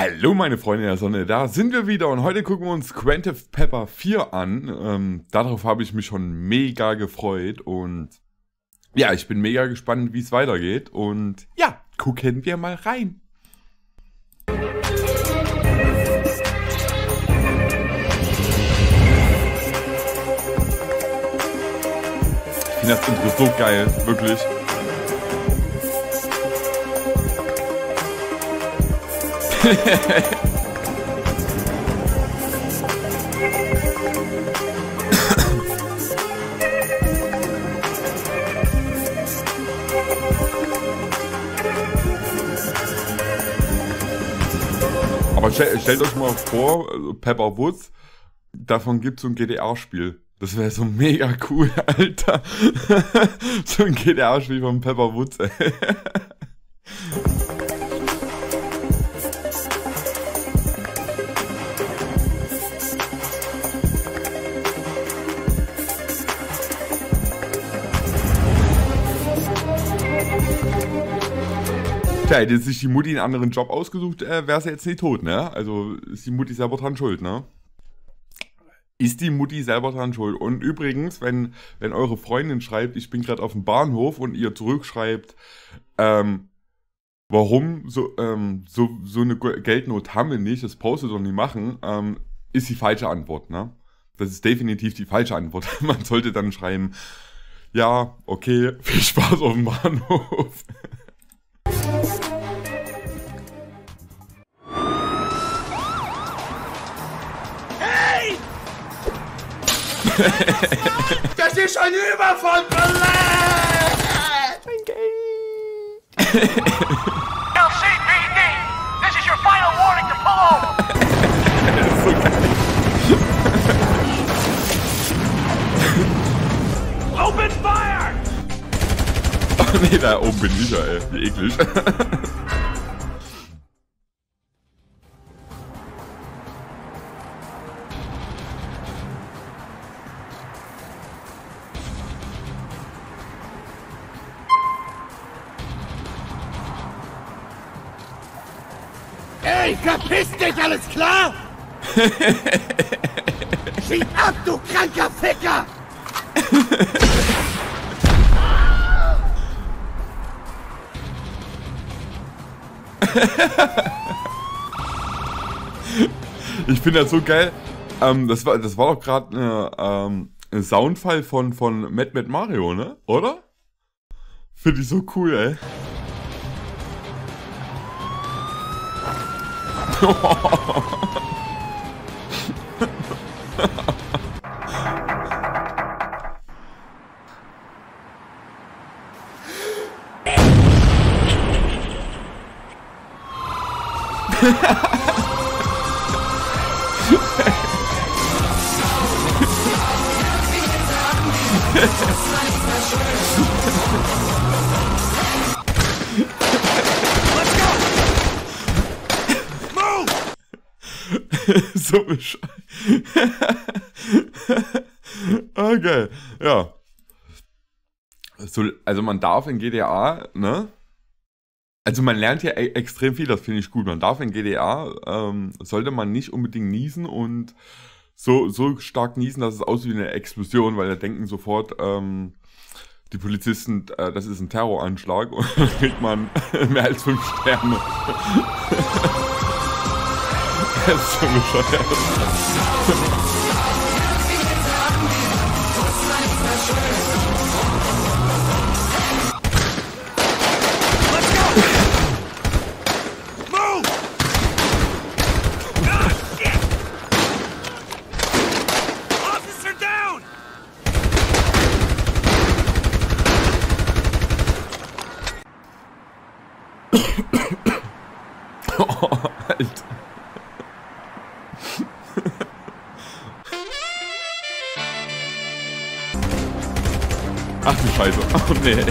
Hallo meine Freunde der Sonne, da sind wir wieder und heute gucken wir uns Quantive Pepper 4 an. Darauf habe ich mich schon mega gefreut und ja, ich bin mega gespannt, wie es weitergeht und ja, gucken wir mal rein. Ich finde das Intro so geil, wirklich. Aber stellt euch mal vor, Pepper Woods, davon gibt es so ein GTA-Spiel. Das wäre so mega cool, Alter. So ein GTA-Spiel von Pepper Woods, ey. Tja, hätte sich die Mutti einen anderen Job ausgesucht, wäre sie jetzt nicht tot, ne? Also ist die Mutti selber dran schuld, ne? Ist die Mutti selber dran schuld? Und übrigens, wenn eure Freundin schreibt, ich bin gerade auf dem Bahnhof und ihr zurückschreibt, warum so eine Geldnot haben wir nicht, das brauchst du doch nicht machen, ist die falsche Antwort, ne? Das ist definitiv die falsche Antwort. Man sollte dann schreiben, ja, okay, viel Spaß auf dem Bahnhof. Das ist ein Überfall! Mein Geld! LCPD! This is your final warning to pull over! Das ist so geil. Open fire! Oh nee, da oben bin ich ja, ey. Wie eklig. Ey, verpiss dich, alles klar? Schieb ab, du kranker Ficker! Ich finde das so geil. Das war doch gerade ein Soundfall von Mad Mario, ne? Oder? Finde ich so cool, ey. So bescheuert. Okay, ja. So, also man darf in GTA, ne? Also man lernt ja extrem viel, das finde ich gut. Man darf in GTA, sollte man nicht unbedingt niesen und so stark niesen, dass es aussieht wie eine Explosion, weil da denken sofort die Polizisten, das ist ein Terroranschlag und dann kriegt man mehr als 5 Sterne. Das ist so bescheuert. Oh, Alter. Ach du Scheiße. Oh nee.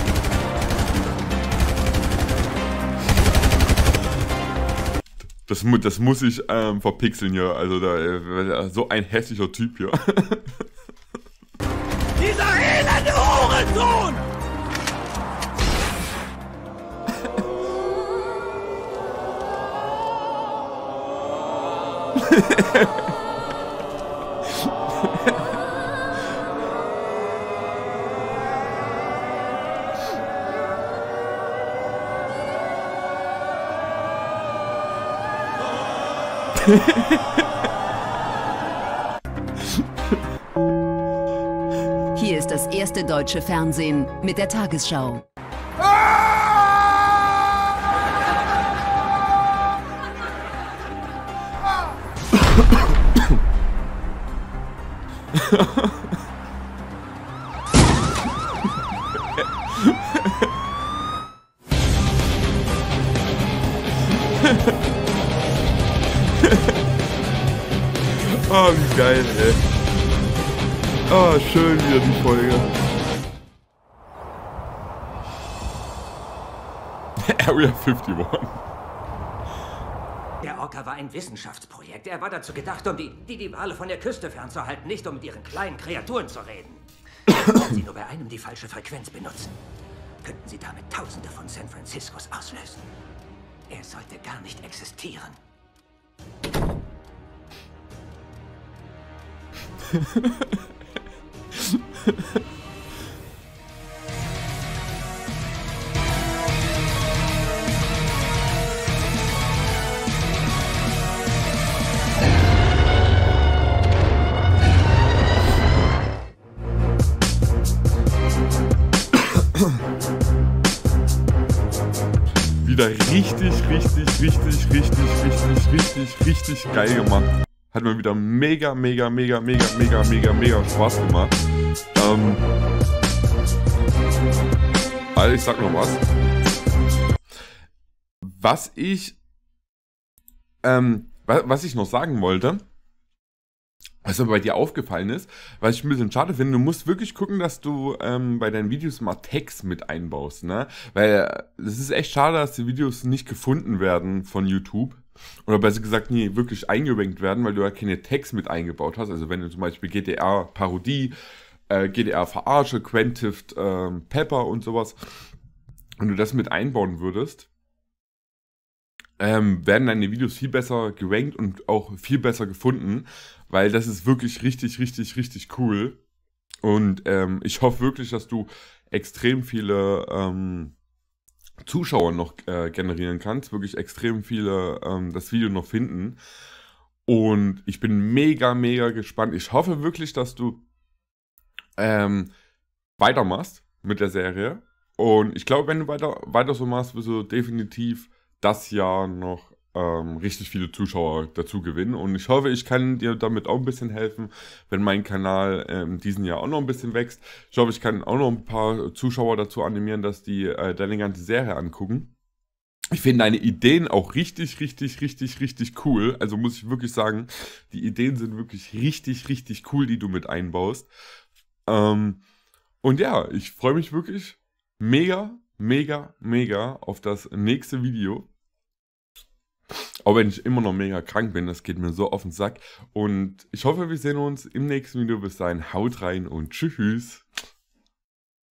Das muss ich verpixeln hier. Also da so ein hässlicher Typ hier. Dieser elende Hurensohn! Hier ist das erste deutsche Fernsehen mit der Tagesschau. Oh, wie geil, ey. Oh, schön wieder die Folge. Area 51. Der Orca war ein Wissenschaftsprojekt. Er war dazu gedacht, um die Wale von der Küste fernzuhalten, nicht um mit ihren kleinen Kreaturen zu reden. Wenn Sie nur bei einem die falsche Frequenz benutzen, könnten Sie damit Tausende von San Franciscos auslösen. Er sollte gar nicht existieren. Wieder richtig geil gemacht. Hat mir wieder mega Spaß gemacht. Also ich sag noch was. Was ich noch sagen wollte, was mir bei dir aufgefallen ist, was ich ein bisschen schade finde, du musst wirklich gucken, dass du bei deinen Videos mal Tags mit einbaust, ne? Weil es ist echt schade, dass die Videos nicht gefunden werden von YouTube. Oder besser gesagt, nie wirklich eingerankt werden, weil du ja keine Tags mit eingebaut hast. Also wenn du zum Beispiel GDR-Parodie, GDR-Verarsche, Quentift, Pepper und sowas, wenn du das mit einbauen würdest, werden deine Videos viel besser gerankt und auch viel besser gefunden, weil das ist wirklich richtig cool. Und ich hoffe wirklich, dass du extrem viele Zuschauer noch generieren kannst, wirklich extrem viele das Video noch finden. Und ich bin mega gespannt. Ich hoffe wirklich, dass du weitermachst mit der Serie. Und ich glaube, wenn du weiter so machst, wirst du definitiv das Jahr noch richtig viele Zuschauer dazu gewinnen. Und ich hoffe, ich kann dir damit auch ein bisschen helfen, wenn mein Kanal in diesem Jahr auch noch ein bisschen wächst. Ich hoffe, ich kann auch noch ein paar Zuschauer dazu animieren, dass die deine ganze Serie angucken. Ich finde deine Ideen auch richtig cool. Also muss ich wirklich sagen, die Ideen sind wirklich richtig cool, die du mit einbaust. Und ja, ich freue mich wirklich mega auf das nächste Video. Auch wenn ich immer noch mega krank bin, das geht mir so auf den Sack. Und ich hoffe, wir sehen uns im nächsten Video. Bis dahin, haut rein und tschüss.